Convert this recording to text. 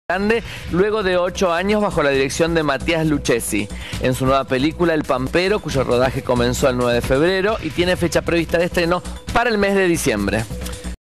grande luego de 8 años bajo la dirección de Matías Lucchesi en su nueva película El Pampero, cuyo rodaje comenzó el 9 de febrero y tiene fecha prevista de estreno para el mes de diciembre.